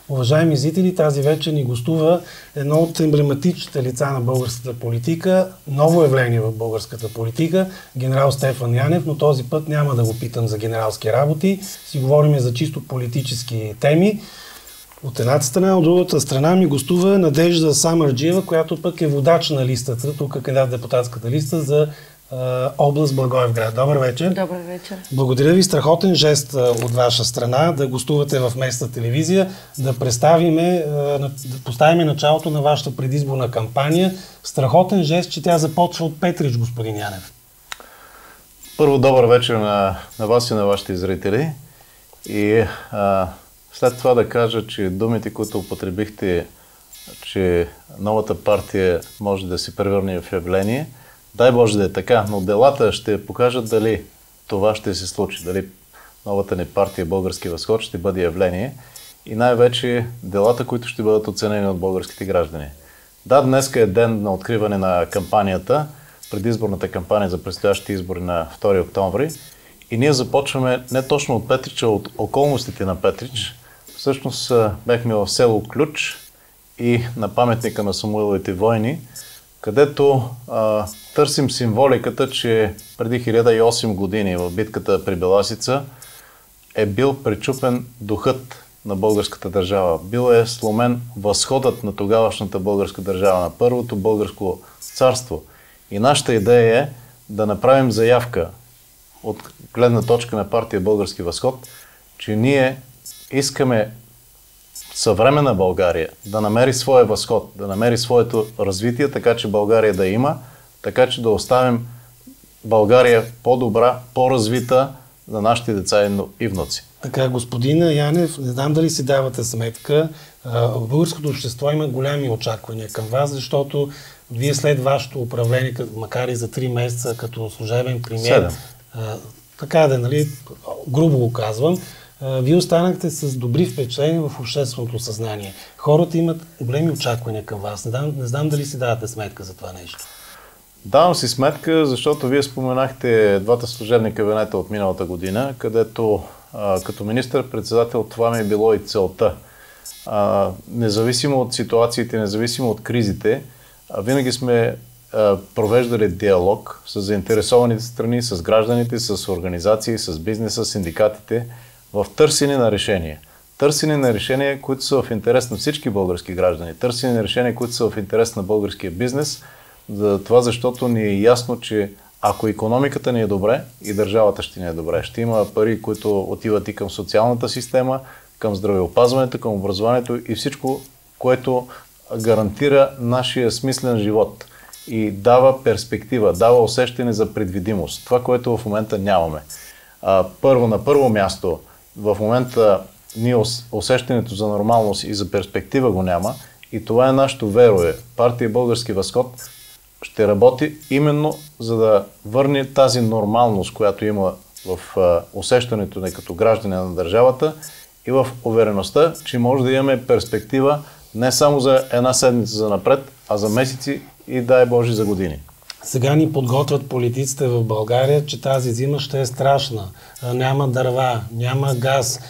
Уважаеми зрители, тази вечер ни гостува едно от емблематичните лица на българската политика, ново явление в българската политика, генерал Стефан Янев, но този път няма да го питам за генералски работи, си говорим за чисто политически теми. От едната страна, от другата страна ми гостува Надежда Самарджиева, която пък е водач на листата, тук е кандидат депутатската листа за област Благоевград. Добър вечер. Добър вечер. Благодаря ви. Страхотен жест от ваша страна да гостувате в местната телевизия, да поставим началото на вашата предизборна кампания. Страхотен жест, че тя започва от Петрич, господин Янев. Първо, добър вечер на вас и на вашите зрители. И след това да кажа, че думите, които употребихте, че новата партия може да се превърне в явление, дай Боже да е така, но делата ще покажат дали това ще се случи, дали новата ни партия Български възход ще бъде явление и най-вече делата, които ще бъдат оценени от българските граждани. Да, днеска е ден на откриване на кампанията, предизборната кампания за предстоящите избори на 2 октомври и ние започваме не точно от Петрич, а от околностите на Петрич. Всъщност бехме в село Ключ и на паметника на Самуиловите войни, където търсим символиката, че преди 1008 години в битката при Беласица е бил пречупен духът на българската държава. Бил е сломен възходът на тогавашната българска държава, на първото българско царство. И нашата идея е да направим заявка от гледна точка на партия Български възход, че ние искаме съвременна България да намери своя възход, да намери своето развитие, така че България да има, така че да оставим България по-добра, по-развита за нашите деца и внуци. Така, господин Янев, не знам дали си давате сметка, българското общество има големи очаквания към вас, защото вие след вашето управление, макар и за 3 месеца като служебен премиер, така да, нали, грубо го казвам, вие останахте с добри впечатления в общественото съзнание. Хората имат големи очаквания към вас. Не знам дали си давате сметка за това нещо. Давам си сметка, защото вие споменахте двата служебни кабинета от миналата година, където като министър-председател това ми е било и целта. Независимо от ситуациите, независимо от кризите, винаги сме провеждали диалог с заинтересованите страни, с гражданите, с организации, с бизнеса, синдикатите, в търсене на решения. Търсене на решения, които са в интерес на всички български граждани. Търсене на решения, които са в интерес на българския бизнес. За това, защото ни е ясно, че ако икономиката ни е добре, и държавата ще ни е добре. Ще има пари, които отиват и към социалната система, към здравеопазването, към образованието и всичко, което гарантира нашия смислен живот и дава перспектива, дава усещане за предвидимост. Това, което в момента нямаме. На първо място, в момента ние усещането за нормалност и за перспектива го няма и това е нашето верое. Партия Български възход ще работи именно за да върне тази нормалност, която има в усещането ни като граждани на държавата и в увереността, че може да имаме перспектива не само за една седмица за напред, а за месеци и дай Боже за години. Сега ни подготвят политиците в България, че тази зима ще е страшна. Няма дърва, няма газ,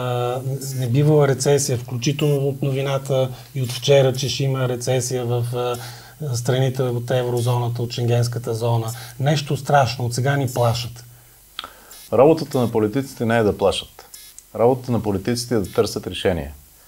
не бива рецесия, включително от новината и от вчера, че ще има рецесия в страните от еврозоната, от шенгенската зона. Нещо страшно, от сега ни плашат. Работата на политиците не е да плашат. Работата на политиците е да търсят решение.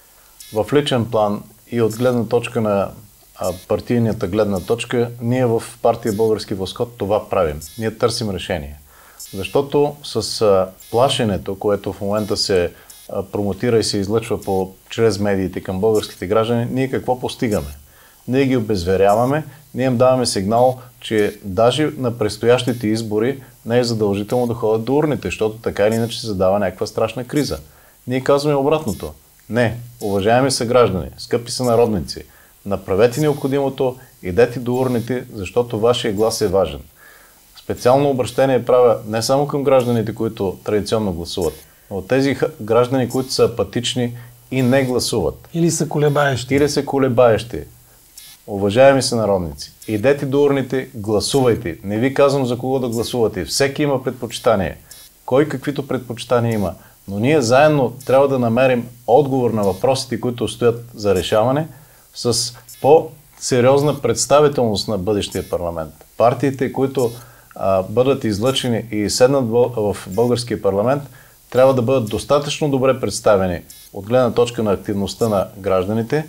В личен план и от гледна точка на партийнята гледна точка, ние в партия Български възход това правим. Ние търсим решение. Защото с плашенето, което в момента се промотира и се излъчва чрез медиите към българските граждани, ние какво постигаме? Ние ги обезверяваме, ние им даваме сигнал, че даже на предстоящите избори не е задължително да ходят до урните, защото така или иначе се задава някаква страшна криза. Ние казваме обратното. Не, уважаеми съграждани, скъпи сънародници, направете необходимото, идете до урните, защото вашия глас е важен. Специално обращение правя не само към гражданите, които традиционно гласуват, но от тези граждани, които са апатични и не гласуват. Или са колебаещи. Уважаеми сънародници, идете до урните, гласувайте. Не ви казвам за кого да гласувате. Всеки има предпочитание. Кой каквито предпочитания има. Но ние заедно трябва да намерим отговор на въпросите, които стоят за решаване, с по-сериозна представителност на бъдещия парламент. Партиите, които бъдат излъчени и седнат в българския парламент, трябва да бъдат достатъчно добре представени от гледна точка на активността на гражданите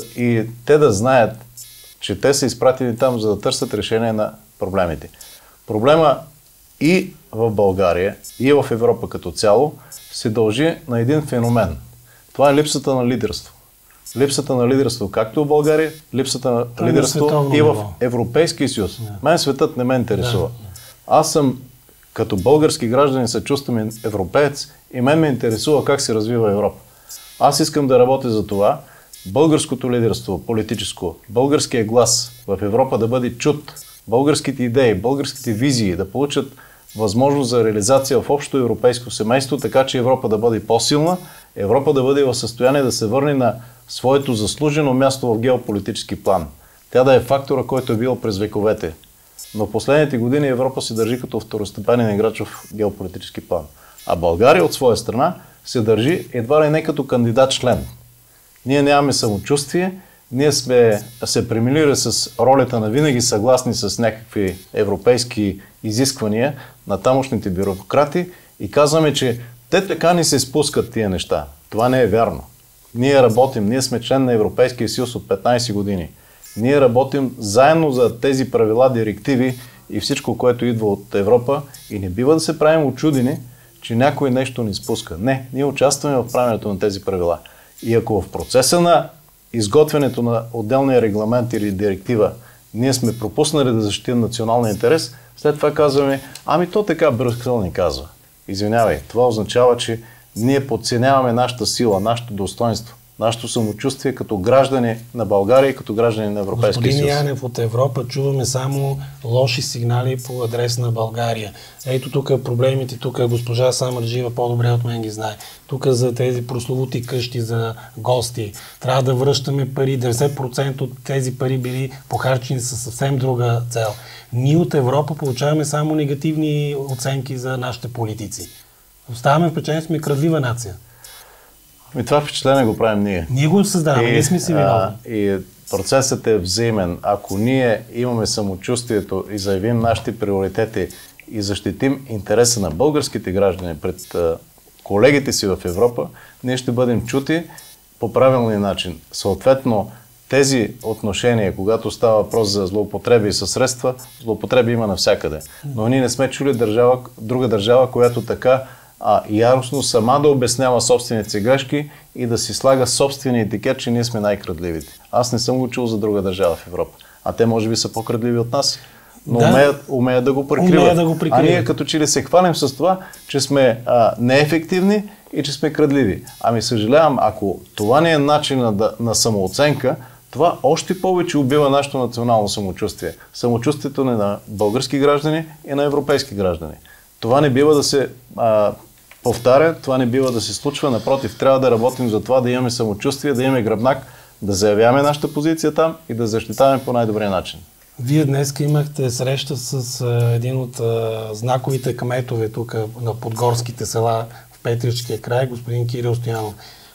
и те да знаят, че те са изпратени там, за да търсят решение на проблемите. Проблема и в България, и в Европа като цяло се дължи на един феномен. Това е липсата на лидерство. Липсата на лидерство както в България, липсата на лидерство и в Европейския съюз. Мен светът не ме интересува. Аз съм като български гражданин, се чувствам европеец и мен ме интересува как се развива Европа. Аз искам да работя за това българското лидерство, политическо, българския глас в Европа да бъде чут, българските идеи, българските визии да получат възможност за реализация в общо европейско семейство, така че Европа да бъде по-силна, Европа да бъде в състояние да се върне на своето заслужено място в геополитически план. Тя да е фактора, който е бил през вековете. Но в последните години Европа се държи като второстепенен играч в геополитически план. А България от своя страна се държи едва ли не като кандидат член. Ние нямаме самочувствие, ние сме се премилирали с ролята на винаги съгласни с някакви европейски изисквания на тамошните бюрократи и казваме, че те така ни се спускат тия неща. Това не е вярно. Ние работим, ние сме член на Европейския съюз от 15 години. Ние работим заедно за тези правила, директиви и всичко, което идва от Европа и не бива да се правим очудени, че някой нещо ни спуска. Не, ние участваме в правенето на тези правила. И ако в процеса на изготвянето на отделния регламент или директива ние сме пропуснали да защитим националния интерес, след това казваме, ами то така Брюксел ни казва. Извинявай, това означава, че ние подценяваме нашата сила, нашето достоинство, нашето самочувствие като граждани на България и като граждани на Европейския съюз. Господин Янев, от Европа чуваме само лоши сигнали по адрес на България. Ето тук проблемите, тук госпожа Самарджиева по-добре от мен ги знае. Тук за тези прословути къщи за гости. Трябва да връщаме пари. 90% от тези пари били похарчени със съвсем друга цел. Ние от Европа получаваме само негативни оценки за нашите политици. Оставаме впечатление, сме крадлива нация. И това впечатление го правим ние. Ние го създаваме, ние сме си виновни. И процесът е взаимен. Ако ние имаме самочувствието и заявим нашите приоритети и защитим интереса на българските граждани пред колегите си в Европа, ние ще бъдем чути по правилния начин. Съответно, тези отношения, когато става въпрос за злоупотреби със средства, злоупотреби има навсякъде. Но ние не сме чули друга държава, която така яростно сама да обяснява собствените си грешки и да си слага собствения етикет, че ние сме най-крадливите. Аз не съм го чул за друга държава в Европа. А те може би са по-крадливи от нас. Но умеят да го прикриват. А ние като че ли се хвалим с това, че сме неефективни и че сме крадливи. Ами съжалявам, ако това не е начин на самооценка, това още повече убива нашето национално самочувствие. Самочувствието на български граждани и на европейски граждани. Това не бива да се повтаря, това не бива да се случва. Напротив, трябва да работим за това, да имаме самочувствие, да имаме гръбнак, да заявяваме нашата позиция там и да защитаваме по най-добрия начин. Вие днес имахте среща с един от знаковите кметове тук на подгорските села в Петричкия край, господин Кирил Стоянов.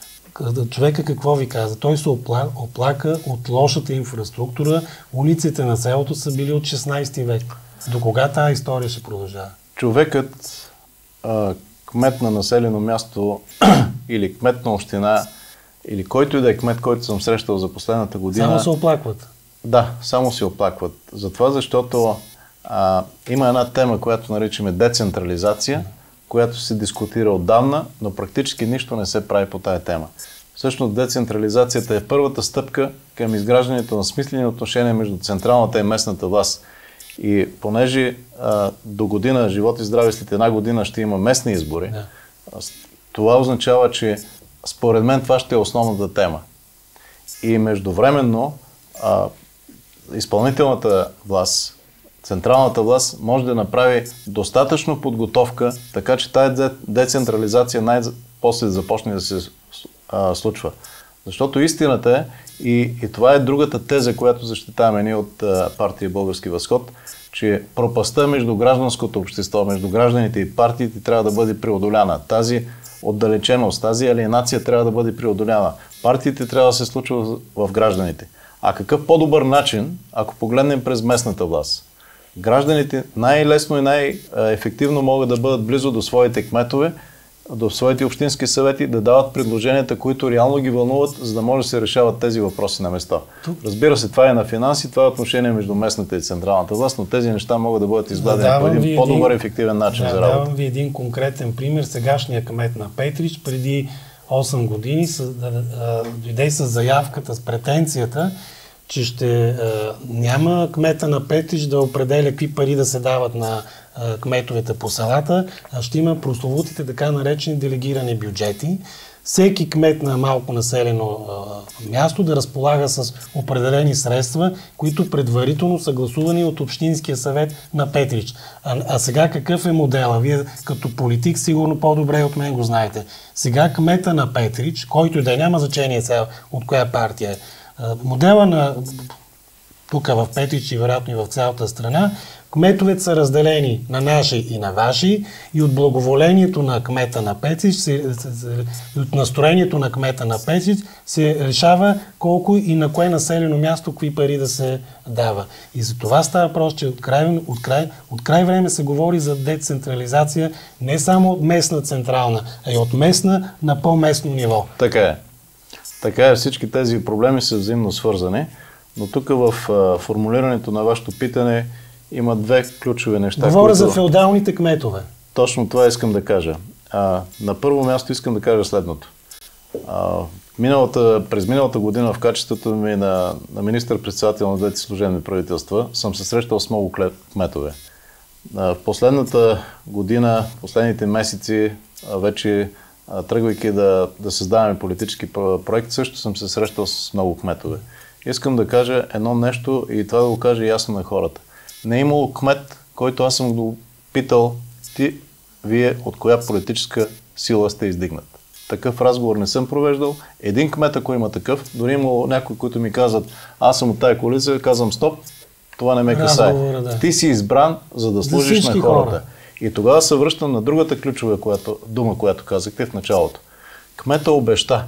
Човека какво ви каза? Той се оплака от лошата инфраструктура. Улиците на селото са били от 16 век. До кога тази история ще продължава? Човекът, кмет на населено място или кмет на община, или който и да е кмет, който съм срещал за последната година... Само се оплакват? Да, само се оплакват. Затова, защото има една тема, която наричаме децентрализация, която се дискутира отдавна, но практически нищо не се прави по тая тема. Всъщност децентрализацията е първата стъпка към изграждането на смислени отношения между централната и местната власт. И понеже до година, живот и здраве, след една година ще има местни избори, това означава, че според мен това ще е основната тема. И междувременно изпълнителната власт, централната власт може да направи достатъчно подготовка, така че тази децентрализация най-после започне да се случва. Защото истината е, и това е другата теза, която защитаваме ние от партия Български възход, че пропастта между гражданското общество, между гражданите и партиите трябва да бъде преодоляна. Тази отдалеченост, тази алиенация трябва да бъде преодоляна. Партиите трябва да се случва в гражданите. А какъв по-добър начин, ако погледнем през местната власт? Гражданите най-лесно и най-ефективно могат да бъдат близо до своите кметове, до своите общински съвети, да дават предложенията, които реално ги вълнуват, за да може да се решават тези въпроси на места. Разбира се, това е на финанси, това е отношение между местната и централната власт, но тези неща могат да бъдат издадени по един по-добър ефективен начин за работа. Давам ви един конкретен пример. Сегашният кмет на Петрич преди 8 години дойде с заявката, с претенцията, че ще няма кмета на Петрич да определя какви пари да се дават на кметовете по селата, а ще има прословутите така наречени делегирани бюджети. Всеки кмет на малко населено място да разполага с определени средства, които предварително са гласувани от Общинския съвет на Петрич. А сега какъв е модела? Вие като политик сигурно по-добре от мен го знаете. Сега кмета на Петрич, който и да няма значение сега от коя партия е, модела на тук в Петрич и вероятно и в цялата страна, кметовете са разделени на наши и на ваши и от благоволението на кмета на Петрич, от настроението на кмета на Петрич се решава колко и на кое населено място какви пари да се дава. И за това става въпрос, че от край време се говори за децентрализация не само от местна централна, а и от местна на по-местно ниво. Така е. Така е, всички тези проблеми са взаимно свързани, но тук в формулирането на вашето питане има две ключови неща. Говоря за феодалните кметове. Точно това искам да кажа. На първо място искам да кажа следното. През миналата година в качеството ми на министър-председател на двете служебни правителства съм се срещал с много кметове. В последната година, последните месеци, вече тръгвайки да създаваме политически проект, също съм се срещал с много кметове. Искам да кажа едно нещо и това да го кажа ясно на хората. Не е имало кмет, който аз съм го питал, вие от коя политическа сила сте издигнат. Такъв разговор не съм провеждал. Един кмет, ако има такъв, дори имало някои, които ми казват, аз съм от тая коалиция, казвам стоп, това не ме касае. Да. Ти си избран, за да служиш на хората. И тогава се връщам на другата ключова дума, която казахте в началото. Кмета обеща.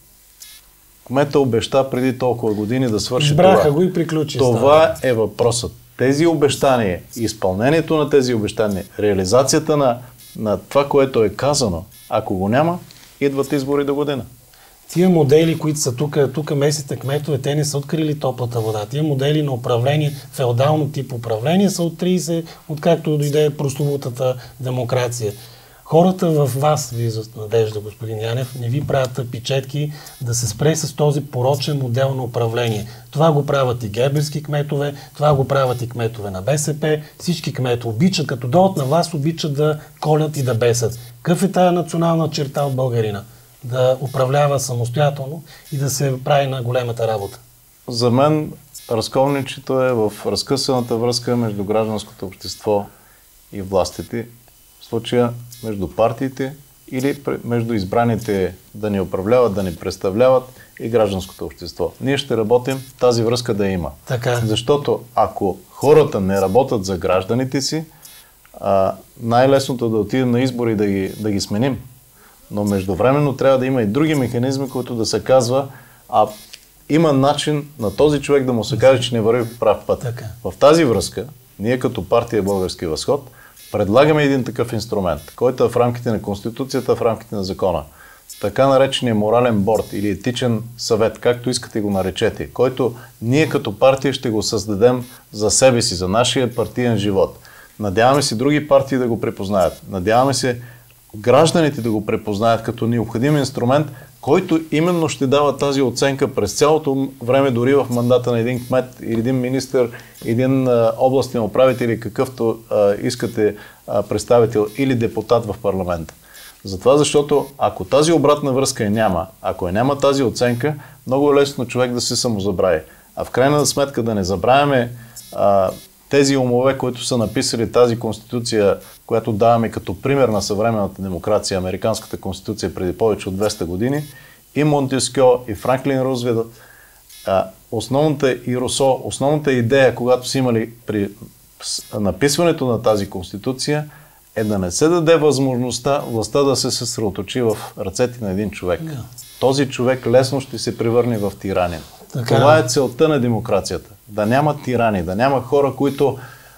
Кмета обеща преди толкова години да свърши Избраха това. Го и приключи. Това е въпросът. Тези обещания, изпълнението на тези обещания, реализацията на това, което е казано, ако го няма, идват избори до година. Тия модели, които са тук местните кметове, те не са открили топлата вода. Тия модели на управление, феодално тип управление са от 30, откакто дойде прословутата демокрация. Хората в вас, вие за надежда, господин Янев, не ви правят тъпи четки да се спре с този порочен модел на управление. Това го правят и герберски кметове, това го правят и кметове на БСП. Всички кметове обичат, като дойдат на власт, обичат да колят и да бесят. Какъв е тая национална черта от българина? Да управлява самостоятелно и да се прави на големата работа. За мен разковничето е в разкъсаната връзка между гражданското общество и властите. В случая между партиите или между избраните да ни управляват, да ни представляват и гражданското общество. Ние ще работим тази връзка да има. Така. Защото ако хората не работят за гражданите си, най-лесното е да отидем на избори да ги сменим. Но междувременно трябва да има и други механизми, които да се казва, има начин на този човек да му се каже, че не върви по прав път. Така. В тази връзка, ние като партия Български възход предлагаме един такъв инструмент, който е в рамките на Конституцията, в рамките на закона. Така наречения морален борд или етичен съвет, както искате го наречете, който ние като партия ще го създадем за себе си, за нашия партиен живот. Надяваме се други партии да го препознаят. Надяваме се гражданите да го препознаят като необходим инструмент, който именно ще дава тази оценка през цялото време, дори в мандата на един кмет или един министър, един областен управител или какъвто искате представител или депутат в парламента. Затова, защото ако тази обратна връзка няма, ако няма тази оценка, много е лесно човек да се самозабрави. А в крайна сметка да не забравяме тези умове, които са написали тази конституция, която даваме като пример на съвременната демокрация, американската конституция преди повече от 200 години, и Монтескьо, и Франклин Рузвелт, основната и Русо, основната идея, когато са имали при написването на тази конституция е да не се даде възможността властта да се съсредоточи в ръцете на един човек. Този човек лесно ще се превърне в тиранин. Това е целта на демокрацията. Да няма тирани, да няма хора, които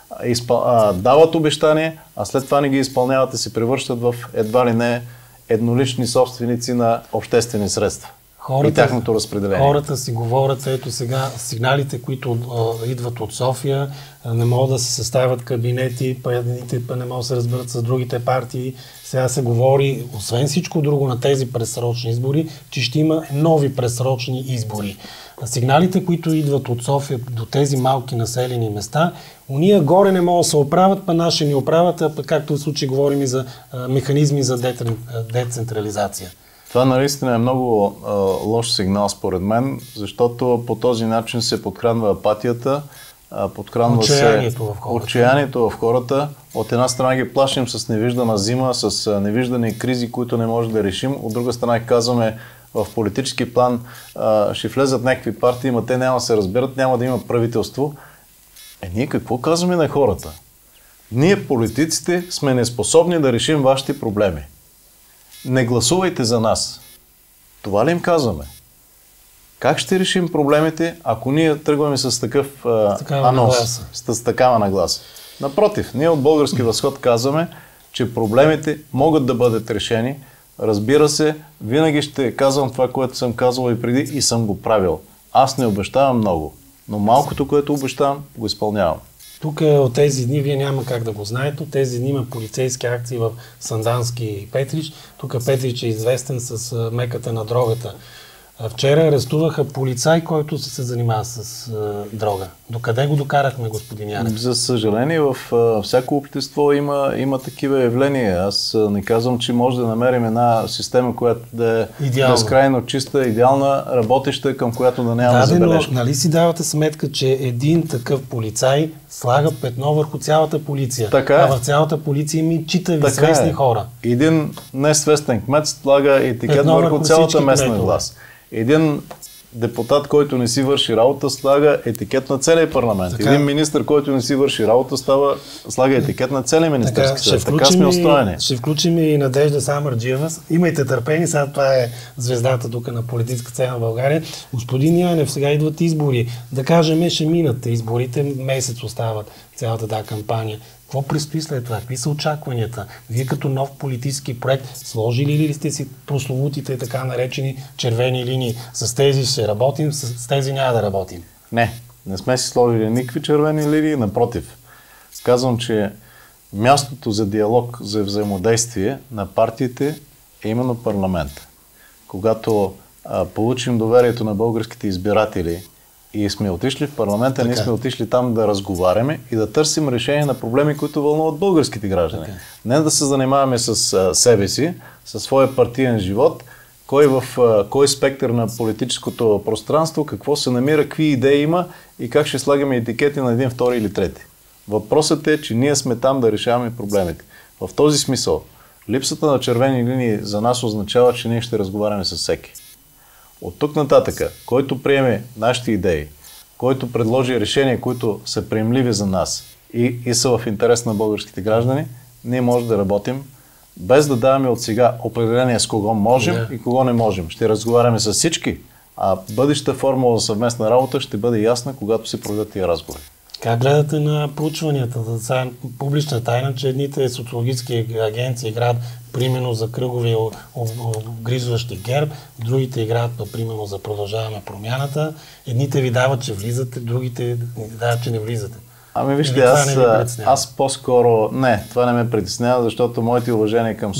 дават обещания, а след това не ги изпълняват и се превръщат в едва ли не еднолични собственици на обществени средства. И тяхното разпределение. Хората си говорят, ето сега, сигналите, които идват от София, не могат да се съставят кабинети, едните не могат да се разберат с другите партии. Сега се говори, освен всичко друго на тези предсрочни избори, че ще има нови предсрочни избори. Сигналите, които идват от София до тези малки населени места, уния горе не могат да се оправят, па наши ни оправят, а както в случай говорим и за механизми за децентрализация. Това наистина е много лош сигнал според мен, защото по този начин се подкранва апатията, подкранва се отчаянието в хората. От една страна ги плашим с невиждана зима, с невиждани кризи, които не може да решим. От друга страна казваме в политически план ще влезат някакви партии, но те няма да се разберат, няма да има правителство. Ние какво казваме на хората? Ние политиците сме неспособни да решим вашите проблеми. Не гласувайте за нас. Това ли им казваме? Как ще решим проблемите, ако ние тръгваме с такъв анонс, с такава нагласа? Напротив, ние от Български възход казваме, че проблемите могат да бъдат решени. Разбира се, винаги ще казвам това, което съм казвал и преди и съм го правил. Аз не обещавам много, но малкото, което обещавам, го изпълнявам. Тук от тези дни, вие няма как да го знаете, от тези дни има полицейски акции в Сандански и Петрич. Тук Петрич е известен с меката на дрогата. Вчера арестуваха полицай, който се занимава с дрога. Докъде го докарахме, господин Янев? За съжаление, в всяко общество има такива явления. Аз не казвам, че може да намерим една система, която да е безкрайно чиста, идеална, работеща, към която да няма забележка. Но нали си давате сметка, че един такъв полицай слага петно върху цялата полиция, а в цялата полиция има читави свестни хора. Един несвестен кмет слага етикет върху цялата местна власт. Един депутат, който не си върши работа, слага етикет на целия парламент. Един министър, който не си върши работа, слага етикет на целия министерски съвет. Така сме устроени. Ще включим и Надежда Самарджиева. Имайте търпение, сега това е звездата тук на политическа сцена в България. Господин Янев, сега идват избори. Да кажем, ще минат изборите, месец остават цялата тази кампания. Какво предстои след това? Какви са очакванията? Вие като нов политически проект сложили ли сте си прословутите така наречени червени линии? С тези ще работим, с тези няма да работим? Не сме си сложили никакви червени линии, напротив. Казвам, че мястото за диалог, за взаимодействие на партиите е именно парламент. Когато получим доверието на българските избиратели и сме отишли в парламента, ние сме отишли там да разговаряме и да търсим решение на проблеми, които вълнуват българските граждани. Не да се занимаваме с себе си, със своя партиен живот, кой спектър на политическото пространство, какво се намира, какви идеи има и как ще слагаме етикети на един, втори или трети. Въпросът е, че ние сме там да решаваме проблемите. В този смисъл, липсата на червени линии за нас означава, че ние ще разговаряме с всеки. От тук нататъка, който приеме нашите идеи, който предложи решения, които са приемливи за нас и са в интерес на българските граждани, ние можем да работим, без да даваме от сега определение с кого можем и кого не можем. Ще разговаряме с всички, а бъдещата формула за съвместна работа ще бъде ясна, когато се проведат тия разговори. Как гледате на проучванията? За публична тайна, че едните социологически агенции играят примерно за кръгови обгризващи ГЕРБ, другите играят примерно за Продължаваме промяната. Едните ви дават, че влизате, другите ви дават, че не влизате. Ами вижте, аз по-скоро... Не, това не ме притеснява, защото моите уважения към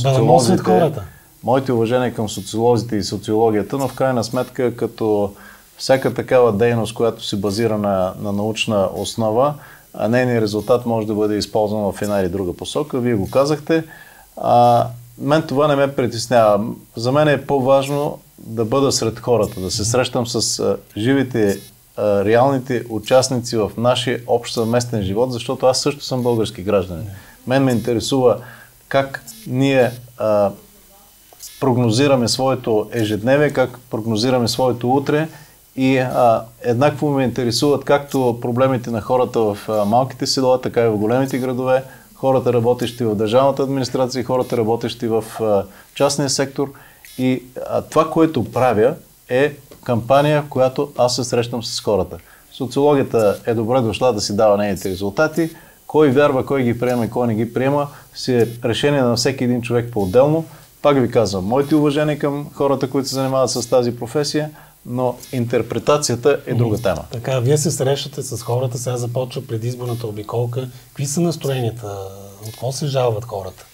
социолозите и социологията, но в крайна сметка като всяка такава дейност, която се базира на научна основа, нейният резултат може да бъде използван в една или друга посока. Вие го казахте. Мен това не ме притеснява. За мен е по-важно да бъда сред хората, да се срещам с живите, реалните участници в нашия общ съвместен живот, защото аз също съм български гражданин. Мен ме интересува как ние прогнозираме своето ежедневие, как прогнозираме своето утре и еднакво ме интересуват както проблемите на хората в малките села, така и в големите градове, хората работещи в държавната администрация, хората работещи в частния сектор. И това, което правя, е кампания, в която аз се срещам с хората. Социологията е добре дошла да си дава нейните резултати. Кой вярва, кой ги приема и кой не ги приема, си е решение на всеки един човек по-отделно. Пак ви казвам, моите уважения към хората, които се занимават с тази професия, но интерпретацията е друга тема. Така, вие се срещате с хората, сега започва предизборната обиколка. Какви са настроенията? От какво се жалват хората?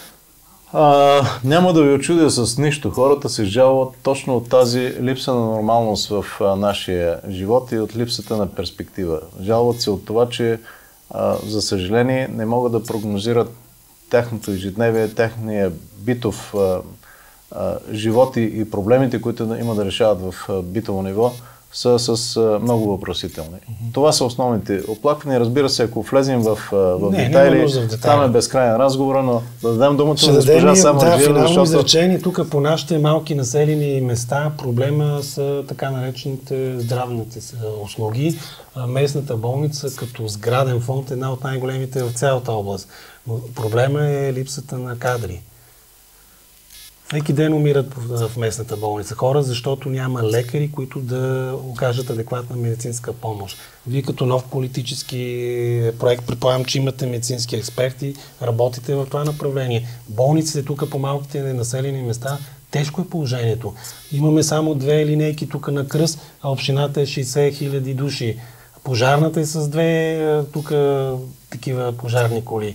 Няма да ви очудя с нищо. Хората се жалват точно от тази липса на нормалност в нашия живот и от липсата на перспектива. Жалват се от това, че за съжаление не могат да прогнозират тяхното ежедневие, техния битов живот и проблемите, които има да решават в битово ниво, са с много въпросителни. Това са основните оплаквания. Разбира се, ако влезем в детайли, там е безкрайен разговор, но да дадем думата на госпожа Самарджиева. Финално изречение, тук по нашите малки населени места проблема са така наречените здравните услуги. Местната болница като сграден фонд е една от най-големите в цялата област. Но проблема е липсата на кадри. Всеки ден умират в местната болница хора, защото няма лекари, които да окажат адекватна медицинска помощ. Вие като нов политически проект, предполагам, че имате медицински експерти, работите в това направление. Болниците тук по малките населени места, тежко е положението. Имаме само 2 линейки тук на Кръст, а общината е 60 000 души. Пожарната е с 2 тук такива пожарни коли.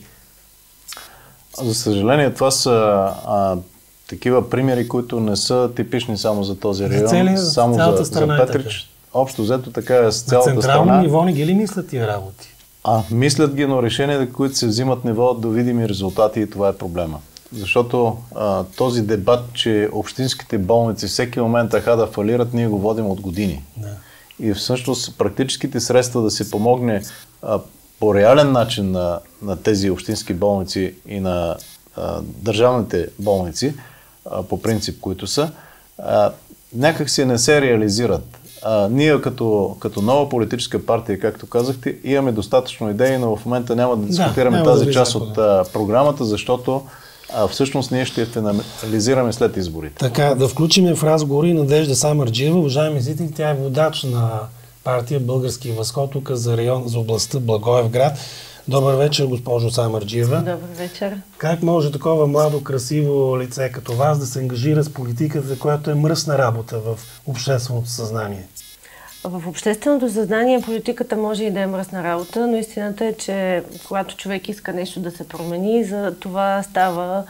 За съжаление, това са такива примери, които не са типични само за този район, само за Петрич. Общо взето така е с цялата страна. На централно ниво не ги ли мислят тия работи? Мислят ги, но решенията, които се взимат ниво до видими резултати, и това е проблема. Защото този дебат, че общинските болници всеки момент да фалират, ние го водим от години. Да. И всъщност практическите средства да се помогне по реален начин на тези общински болници и на държавните болници, по принцип, които са, някак си не се реализират. Ние като нова политическа партия, както казахте, имаме достатъчно идеи, но в момента няма да дискутираме тази част от програмата, защото всъщност ние ще финализираме след изборите. Така, да включим в разговори Надежда Самарджиева. Уважаеми зрители, тя е водач на партия Български възход тук за областта Благоевград. Добър вечер, госпожо Самарджиева. Добър вечер. Как може такова младо, красиво лице като вас да се ангажира с политиката, която е мръсна работа в общественото съзнание? В общественото съзнание политиката може и да е мръсна работа, но истината е, че когато човек иска нещо да се промени, за това става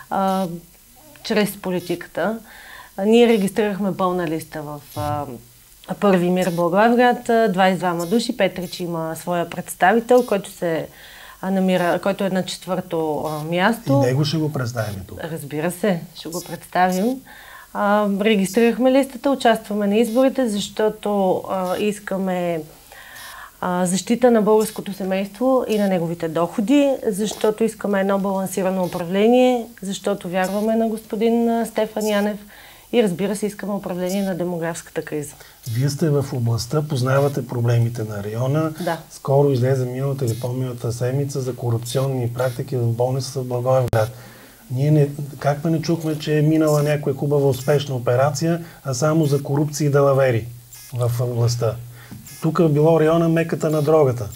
чрез политиката. Ние регистрирахме пълна листа в Първи мир Благоевград, 22 души. Петрич има своя представител, който се намира, който е на 4-то място. И него ще го представим тук. Разбира се, ще го представим. Регистрирахме листата, участваме на изборите, защото искаме защита на българското семейство и на неговите доходи, защото искаме едно балансирано управление, защото вярваме на господин Стефан Янев и разбира се, искаме управление на демографската криза. Вие сте в областта, познавате проблемите на района. Да. Скоро излезе миналата или по-миналата седмица за корупционни практики в болницата в Благоевград. Ние как не чухме, че е минала някоя хубава успешна операция, а само за корупции и далавери в областта. Тук е било района меката на дрогата.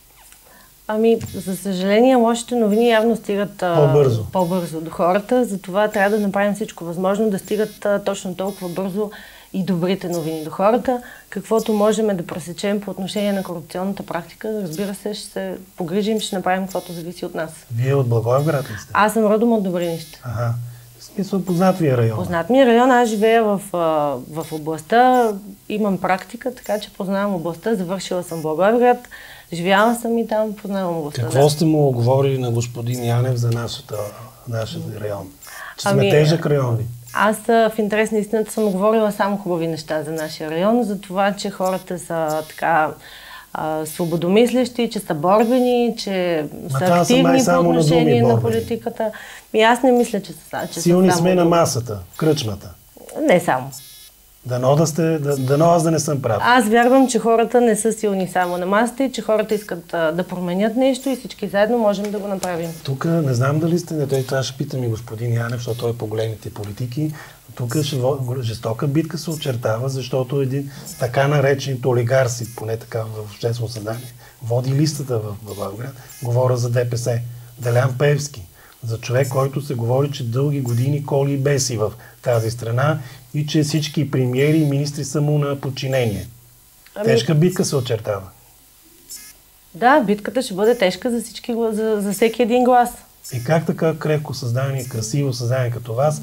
За съжаление, лошите новини явно стигат по-бързо до хората, затова трябва да направим всичко възможно да стигат точно толкова бързо и добрите новини до хората. Каквото можем да пресечем по отношение на корупционната практика, разбира се, ще се погрижим, ще направим каквото зависи от нас. Вие от Благоевград ли сте? Аз съм родом от Добринище. Ага. В смисъл, познат ви е район? Познат ми е район, аз живея в областта, имам практика, така че познавам областта, завършила съм Благоевград, живяла съм и там, познавам областта. Какво сте му говорили на господин Янев за нашия район? Че сме тежък район ли? Аз в интерес на истината съм говорила само хубави неща за нашия район, за това, че хората са така свободомислещи, че са борбени, че са активни по отношение на политиката. И аз не мисля, че са силни сме на масата, в кръчмата. Не само. Дано аз да не съм прав. Аз вярвам, че хората не са силни само на масата и че хората искат да променят нещо и всички заедно можем да го направим. Тук не знам дали сте, това ще питам и господин Янев, защото той е по големите политики. Тук жестока битка се очертава, защото един така наречен олигарси, поне така в обществено съзнание, води листата в Благоевград. Говоря за ДПС. Делян Пеевски. За човек, който се говори, че дълги години коли и беси в тази страна и че всички премиери и министри са му на подчинение. Тежка битка се очертава. Да, битката ще бъде тежка за всички, за всеки един глас. И как така крехко създание, красиво създание като вас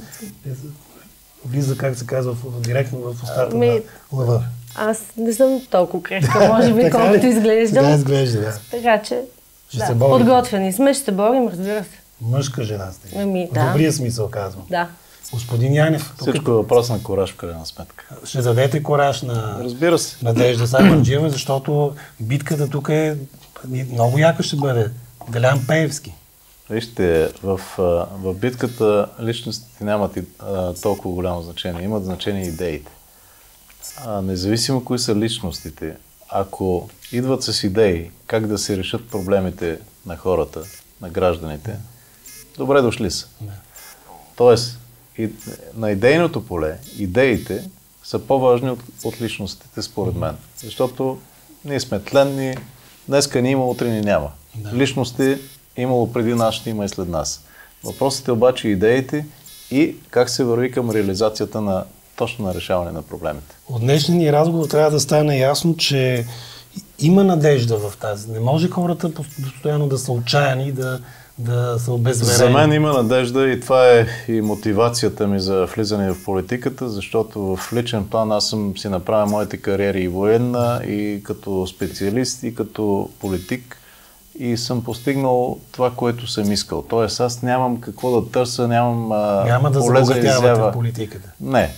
влиза, как се казва, директно в устата на лъва? Аз не съм толкова крехка, може би, колкото изглеждам. Така изглежда, да. Така че, да, подготвени сме, ще се борим, разбира се. Мъжка жена сте. Да. В добрия смисъл казвам. Да. Господин Янев. Всичко е въпрос на кораж в крайна сметка. Ще дадете кораж на Разбира се. Надежда Самарджиева, защото битката тук е много яка ще бъде. Делян Пеевски. Вижте, в битката личностите нямат толкова голямо значение. Имат значение идеите. Независимо кои са личностите, ако идват с идеи как да се решат проблемите на хората, на гражданите, добре дошли са. Тоест, на идейното поле, идеите са по-важни от личностите, според мен. Защото ние сме тленни, днеска ни има, утре ни няма. Личности имало преди нас, ще има и след нас. Въпросът е обаче идеите и как се върви към реализацията точно на решаване на проблемите. От днешния ни разговор трябва да стане ясно, че има надежда в тази. Не може хората постоянно да са отчаяни, да са обезверени. За мен има надежда и това е и мотивацията ми за влизане в политиката, защото в личен план аз съм си направил моите кариери и военна, и като специалист, и като политик. И съм постигнал това, което съм искал. Тоест, аз нямам какво да търся, няма да забогатявате в политиката. Не.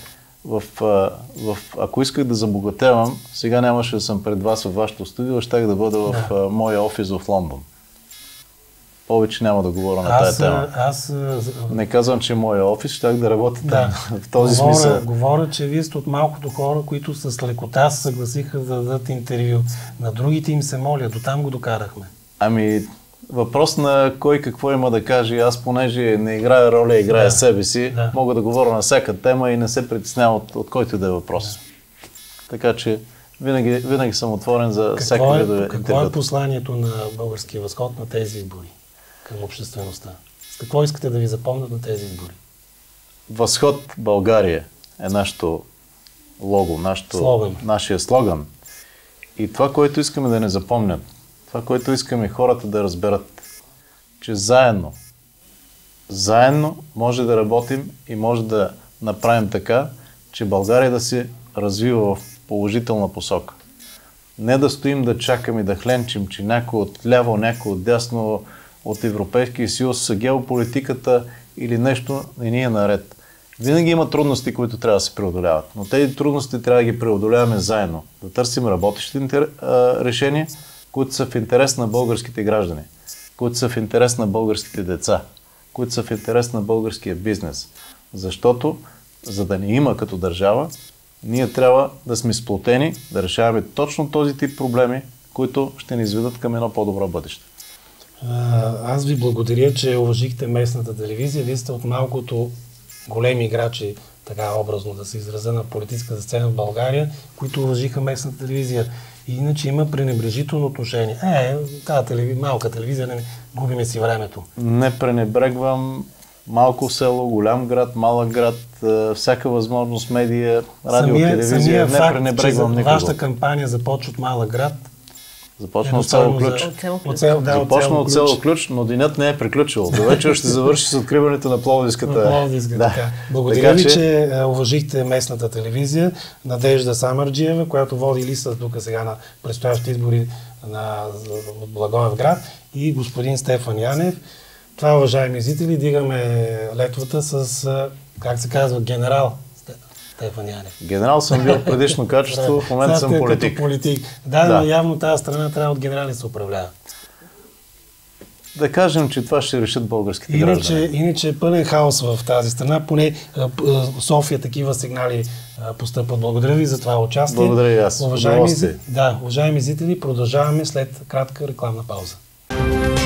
Ако исках да забогатявам, сега нямаше да съм пред вас във вашето студио, щях да бъда в моя офис в Лондон. Повече няма да говоря на тая тема. Не казвам, че моя офис, щях да работя там. В този смисъл. Говоря, че вие сте от малкото хора, които с лекота се съгласиха да дадат интервю. На другите им се моля, до там го докарахме. Въпрос на кой какво има да каже. Аз, понеже не играя роля, играя себе си, мога да говоря на всяка тема и не се притеснявам от който да е въпрос. Така че винаги съм отворен за всяка видове интервю. Какво е посланието на Българския възход на тези избори към обществеността? С какво искате да ви запомнят на тези избори? Възход България е нашето лого, нашия слоган. И това, което искаме да не запомнят, това, което искаме хората да разберат, че заедно може да работим и може да направим така, че България да се развива в положителна посока. Не да стоим да чакаме и да хленчим, че някой от ляво, някой от дясно, от Европейския съюз, геополитиката или нещо не ни е наред. Винаги има трудности, които трябва да се преодоляват, но тези трудности трябва да ги преодоляваме заедно. Да търсим работещи решения, които са в интерес на българските граждани, които са в интерес на българските деца, които са в интерес на българския бизнес. Защото, за да ни има като държава, ние трябва да сме сплотени, да решаваме точно този тип проблеми, които ще ни изведат към едно по-добро бъдеще. Аз ви благодаря, че уважихте местната телевизия. Вие сте от малкото големи играчи, така образно да се изразя, на политическата сцена в България, които уважиха местната телевизия. И иначе има пренебрежително отношение. Тази малка телевизия, не губиме си времето. Не пренебрегвам малко село, голям град, малък град, всяка възможност, медия, радио, телевизия, не пренебрегвам никого. Вашата кампания започва от малък град. Започна от село Ключ. Започна от село Ключ, но денят не е приключил. До вечер ще завърши с откриването на Пловдивската. Благодаря ви, че уважихте местната телевизия. Надежда Самарджиева, която води листа тук сега на предстоящите избори на Благоевград, и господин Стефан Янев. Това, уважаеми зрители, дигаме летвата с, как се казва, генерал Стефан Янев. Генерал съм бил в предишно качество, в момента съм политик. Да, но явно тази страна трябва от генерали да се управлява. да кажем, че това ще решат българските граждани. Иначе е пълен хаос в тази страна. Поне София такива сигнали постъпват. Благодаря ви за това участие. Благодаря и аз. Уважаеми зрители, продължаваме след кратка рекламна пауза.